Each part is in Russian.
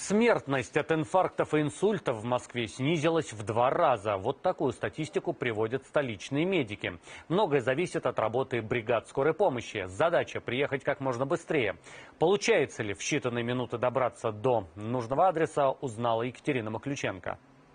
Смертность от инфарктов и инсультов в Москве снизилась в 2 раза. Вот такую статистику приводят столичные медики. Многое зависит от работы бригад скорой помощи. Задача – приехать как можно быстрее. Получается ли в считанные минуты добраться до нужного адреса, узнала Екатерина Маключенко.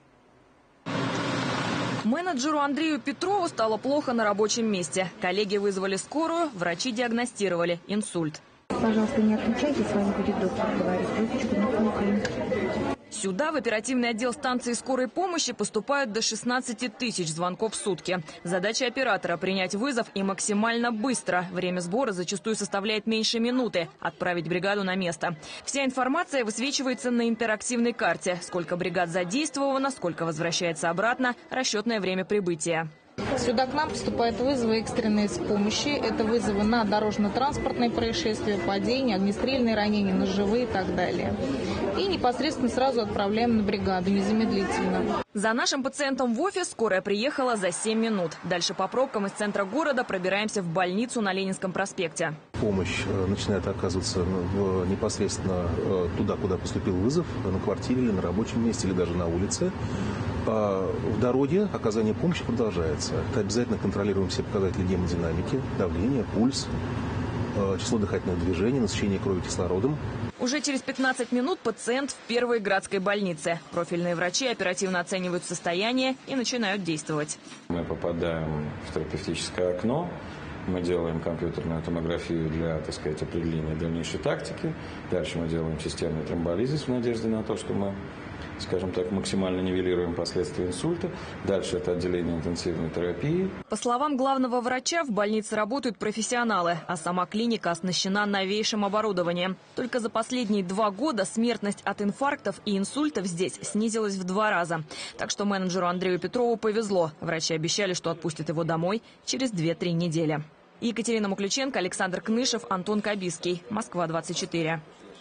Менеджеру Андрею Петрову стало плохо на рабочем месте. Коллеги вызвали скорую, врачи диагностировали инсульт. Пожалуйста, не отключайтесь, с вами будет доктор говорить. Выпечку не слушаем. Сюда, в оперативный отдел станции скорой помощи, поступают до 16 тысяч звонков в сутки. Задача оператора – принять вызов и максимально быстро. Время сбора зачастую составляет меньше минуты. Отправить бригаду на место. Вся информация высвечивается на интерактивной карте. Сколько бригад задействовано, сколько возвращается обратно, расчетное время прибытия. Сюда к нам поступают вызовы экстренной помощи. Это вызовы на дорожно-транспортные происшествия, падения, огнестрельные ранения, ножевые и так далее. И непосредственно сразу отправляем на бригаду, незамедлительно. За нашим пациентом в офис скорая приехала за 7 минут. Дальше по пробкам из центра города пробираемся в больницу на Ленинском проспекте. Помощь начинает оказываться непосредственно туда, куда поступил вызов, на квартире или на рабочем месте, или даже на улице. В дороге оказание помощи продолжается. Это обязательно контролируем все показатели гемодинамики, давление, пульс, число дыхательных движений, насыщение крови кислородом. Уже через 15 минут пациент в первой градской больнице. Профильные врачи оперативно оценивают состояние и начинают действовать. Мы попадаем в терапевтическое окно. Мы делаем компьютерную томографию для, так сказать, определения дальнейшей тактики. Дальше мы делаем системный тромболизис в надежде на то, что мы, скажем так, максимально нивелируем последствия инсульта. Дальше это отделение интенсивной терапии. По словам главного врача, в больнице работают профессионалы, а сама клиника оснащена новейшим оборудованием. Только за последние 2 года смертность от инфарктов и инсультов здесь снизилась в 2 раза. Так что менеджеру Андрею Петрову повезло. Врачи обещали, что отпустят его домой через 2-3 недели. Екатерина Маключенко, Александр Кнышев, Антон Кабиский. Москва, 24.